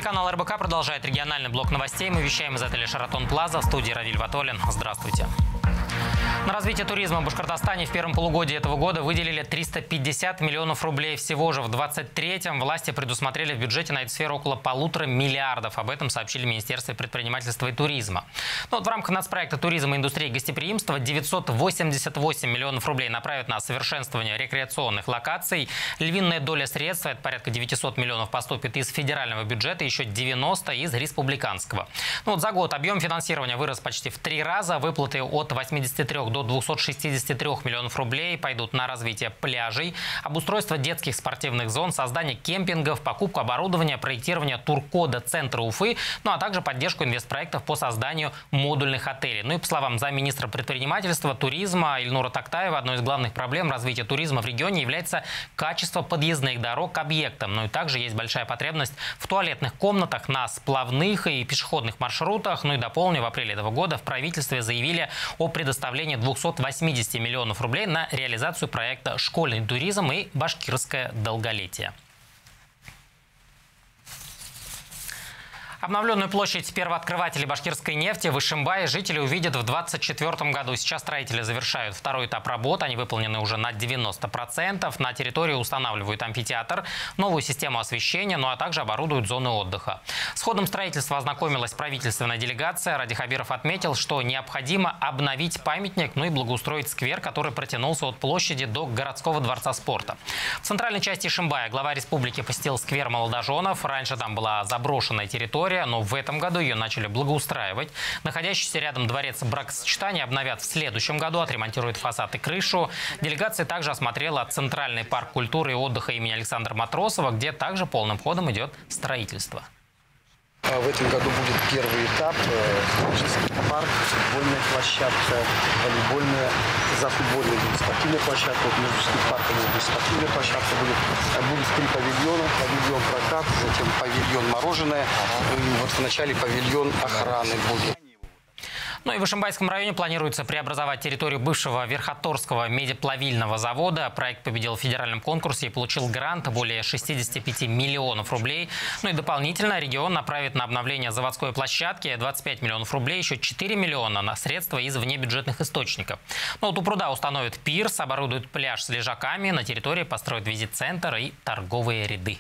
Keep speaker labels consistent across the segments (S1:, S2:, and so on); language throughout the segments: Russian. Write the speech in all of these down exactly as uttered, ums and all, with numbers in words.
S1: Телеканал эр бэ ка продолжает региональный блок новостей. Мы вещаем из отеля «Шаратон Плаза». В студии Равиль Ватолин. Здравствуйте. На развитие туризма в Башкортостане в первом полугодии этого года выделили триста пятьдесят миллионов рублей. Всего же в двадцать третьем власти предусмотрели в бюджете на эту сферу около полутора миллиардов. Об этом сообщили в Министерстве предпринимательства и туризма. Ну, вот в рамках нацпроекта «Туризм и индустрия гостеприимства» девятьсот восемьдесят восемь миллионов рублей направят на совершенствование рекреационных локаций. Львиная доля средств, это порядка девятисот миллионов, поступит из федерального бюджета, еще девяносто из республиканского. Ну, вот за год объем финансирования вырос почти в три раза. Выплаты от восьмидесяти трёх до двухсот шестидесяти трёх миллионов рублей пойдут на развитие пляжей, обустройство детских спортивных зон, создание кемпингов, покупку оборудования, проектирование туркода центра Уфы, ну а также поддержку инвестпроектов по созданию модульных отелей. Ну и по словам замминистра предпринимательства, туризма Ильнура Тактаева, одной из главных проблем развития туризма в регионе является качество подъездных дорог к объектам. Ну и также есть большая потребность в туалетных комнатах на сплавных и пешеходных маршрутах. Ну и дополню, в апреле этого года в правительстве заявили о предоставлении двухсот восьмидесяти миллионов рублей на реализацию проекта «Школьный туризм» и «Башкирское долголетие». Обновленную площадь первооткрывателей башкирской нефти в Ишимбае жители увидят в двадцать четвёртом году. Сейчас строители завершают второй этап работ. Они выполнены уже на девяносто процентов. На территории устанавливают амфитеатр, новую систему освещения, ну а также оборудуют зоны отдыха. С ходом строительства ознакомилась правительственная делегация. Ради Хабиров отметил, что необходимо обновить памятник, ну и благоустроить сквер, который протянулся от площади до городского дворца спорта. В центральной части Ишимбая глава республики посетил сквер молодоженов. Раньше там была заброшенная территория, но в этом году ее начали благоустраивать. Находящийся рядом дворец бракосочетания обновят в следующем году, отремонтируют фасад и крышу. Делегация также осмотрела Центральный парк культуры и отдыха имени Александра Матросова, где также полным ходом идет строительство.
S2: В этом году будет первый этап. Исторический парк, футбольная площадка, волейбольная, за футбольной будет спортивная площадка, вот между скейт-парками будет спортивная площадка. Будет, будет три павильона, павильон прокат, затем павильон мороженое, и вот в начале павильон охраны будет.
S1: Ну и в Ишимбайском районе планируется преобразовать территорию бывшего Верхоторского медиплавильного завода. Проект победил в федеральном конкурсе и получил грант более шестидесяти пяти миллионов рублей. Ну и дополнительно регион направит на обновление заводской площадки двадцать пять миллионов рублей, еще четыре миллиона на средства из внебюджетных источников. Ну вот у пруда установят пирс, оборудуют пляж с лежаками, на территории построят визит-центр и торговые ряды.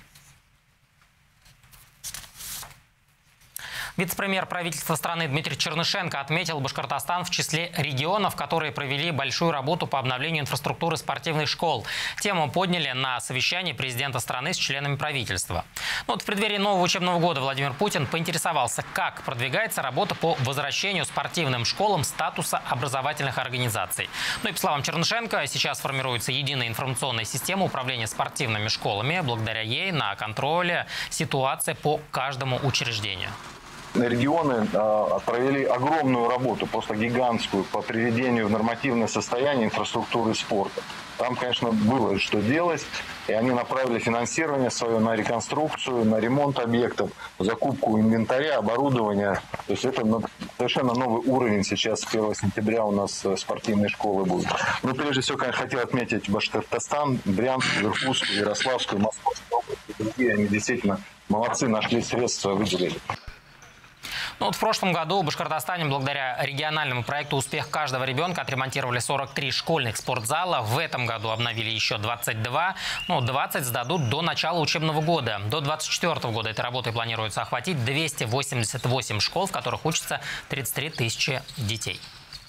S1: Вице-премьер правительства страны Дмитрий Чернышенко отметил Башкортостан в числе регионов, которые провели большую работу по обновлению инфраструктуры спортивных школ. Тему подняли на совещании президента страны с членами правительства. Ну вот в преддверии нового учебного года Владимир Путин поинтересовался, как продвигается работа по возвращению спортивным школам статуса образовательных организаций. Ну и по словам Чернышенко, сейчас формируется единая информационная система управления спортивными школами. Благодаря ей на контроле ситуация по каждому учреждению.
S3: Регионы э, провели огромную работу, просто гигантскую, по приведению в нормативное состояние инфраструктуры спорта. Там, конечно, было что делать, и они направили финансирование свое на реконструкцию, на ремонт объектов, закупку инвентаря, оборудования. То есть это совершенно новый уровень сейчас, с первого сентября у нас спортивные школы будут. Но прежде всего, конечно, хотел отметить Башкортостан, Брянск, Иркутскую, Ярославскую, Московскую область. И они действительно молодцы, нашли средства, выделили.
S1: Ну вот в прошлом году в Башкортостане благодаря региональному проекту «Успех каждого ребенка» отремонтировали сорок три школьных спортзала. В этом году обновили еще двадцать два. Ну, двадцать сдадут до начала учебного года. До двадцать четвёртого года этой работой планируется охватить двести восемьдесят восемь школ, в которых учатся тридцать три тысячи детей.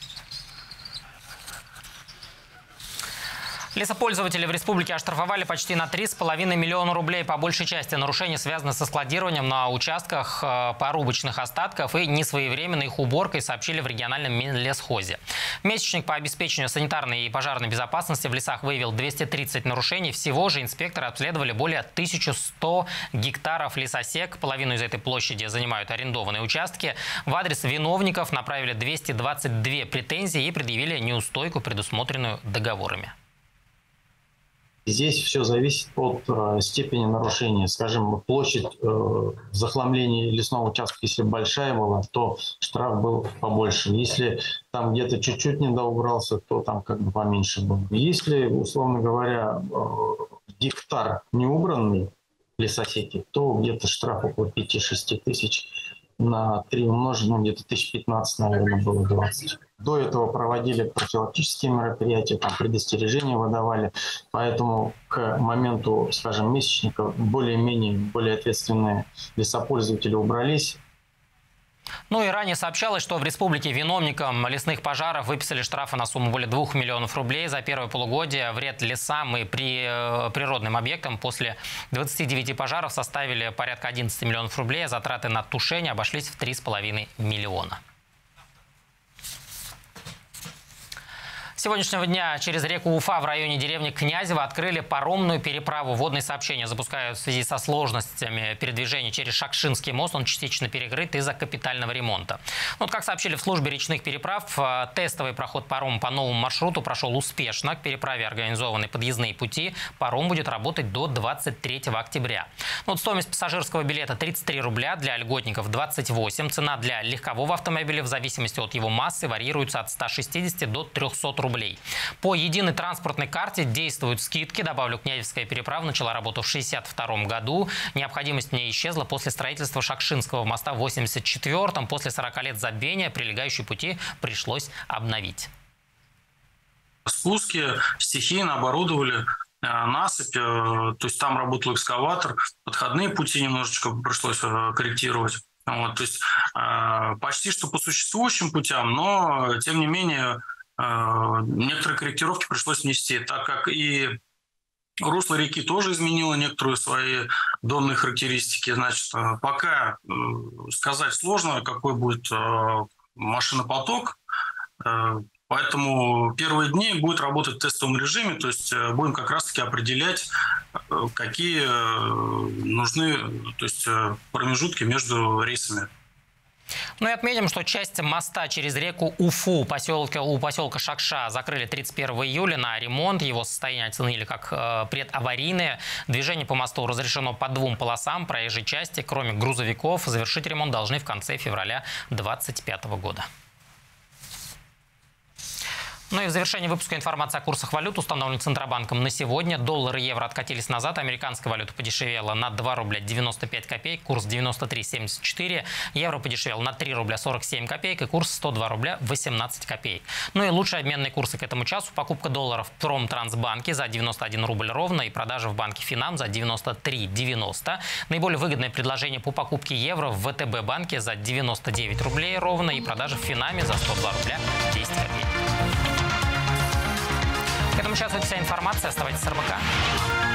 S1: Лесопользователи в республике оштрафовали почти на три с половиной миллиона рублей. По большей части нарушения связаны со складированием на участках порубочных остатков и несвоевременной их уборкой, сообщили в региональном Минлесхозе. Месячник по обеспечению санитарной и пожарной безопасности в лесах выявил двести тридцать нарушений. Всего же инспекторы обследовали более тысячи ста гектаров лесосек. Половину из этой площади занимают арендованные участки. В адрес виновников направили двести двадцать две претензии и предъявили неустойку, предусмотренную договорами.
S4: Здесь все зависит от э, степени нарушения. Скажем, площадь э, захламления лесного участка, если большая была, то штраф был побольше. Если там где-то чуть-чуть не доубрался, то там как бы поменьше был. Если, условно говоря, э, гектар не убранный, лесосети, то где-то штраф около пяти-шести тысяч. На три умножить, ну, где-то тысяч пятнадцать, наверное, было двадцать. До этого проводили профилактические мероприятия, там предостережения выдавали. Поэтому к моменту, скажем, месячника более-менее, более ответственные лесопользователи убрались.
S1: Ну и ранее сообщалось, что в республике виновникам лесных пожаров выписали штрафы на сумму более двух миллионов рублей за первое полугодие. Вред лесам и при, э, природным объектам после двадцати девяти пожаров составили порядка одиннадцати миллионов рублей, а затраты на тушение обошлись в три с половиной миллиона. С сегодняшнего дня через реку Уфа в районе деревни Князево открыли паромную переправу. Водные сообщения запускают в связи со сложностями передвижения через Шакшинский мост. Он частично перекрыт из-за капитального ремонта. Вот как сообщили в службе речных переправ, тестовый проход парома по новому маршруту прошел успешно. К переправе организованы подъездные пути. Паром будет работать до двадцать третьего октября. Вот стоимость пассажирского билета тридцать три рубля, для льготников двадцать восемь. Цена для легкового автомобиля в зависимости от его массы варьируется от ста шестидесяти до трёхсот рублей. По единой транспортной карте действуют скидки. Добавлю, Князевская переправа начала работу в шестьдесят втором году. Необходимость в ней исчезла после строительства Шакшинского моста в восемьдесят четвёртом. После сорока лет забвения прилегающие пути пришлось обновить.
S5: Спуски стихийно оборудовали насыпь, то есть там работал экскаватор, подходные пути немножечко пришлось корректировать. Вот, то есть почти что по существующим путям, но тем не менее некоторые корректировки пришлось внести, так как и русло реки тоже изменило некоторые свои донные характеристики. Значит, пока сказать сложно, какой будет машинопоток, поэтому первые дни будет работать в тестовом режиме, то есть будем как раз-таки определять, какие нужны, то есть промежутки между рейсами.
S1: Ну и отметим, что часть моста через реку Уфу поселка, у поселка Шакша закрыли тридцать первого июля на ремонт. Его состояние оценили как э, предаварийное. Движение по мосту разрешено по двум полосам проезжей части. Кроме грузовиков, завершить ремонт должны в конце февраля две тысячи двадцать пятого года. Ну и в завершении выпуска информация о курсах валют, установленных Центробанком на сегодня. Доллар и евро откатились назад. Американская валюта подешевела на два рубля девяносто пять копеек, курс девяносто три семьдесят четыре. Евро подешевел на три рубля сорок семь копеек и курс сто два рубля восемнадцать копеек. Ну и лучшие обменные курсы к этому часу. Покупка долларов в Промтрансбанке за девяносто один рубль ровно и продажа в банке Финам за девяносто три девяносто. Наиболее выгодное предложение по покупке евро в ВТБ банке за девяносто девять рублей ровно и продажа в Финаме за сто два рубля десять копеек. К этому часу вся информация. Оставайтесь с эр бэ ка.